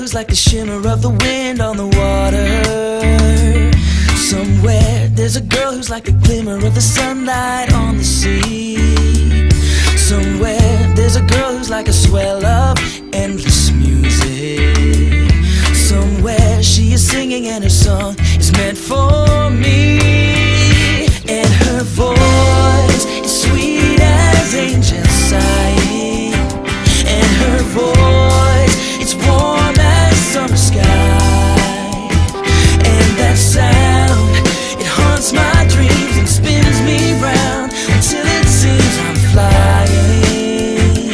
who's like the shimmer of the wind on the water. Somewhere there's a girl who's like the glimmer of the sunlight on the sea. Somewhere there's a girl who's like a swell of endless music. Somewhere she is singing and her song is meant for me. And her voice is sweet as angels sighing. And her voice, it's warm as summer sky. And that sound, it haunts my dreams and spins me round until it seems I'm flying.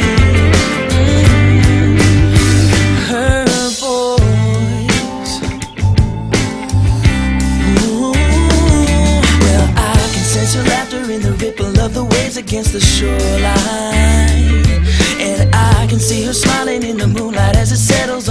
Her voice, ooh. Well, I can sense her laughter in the ripple of the waves against the shoreline. And I can see her smiling in the moonlight as it settles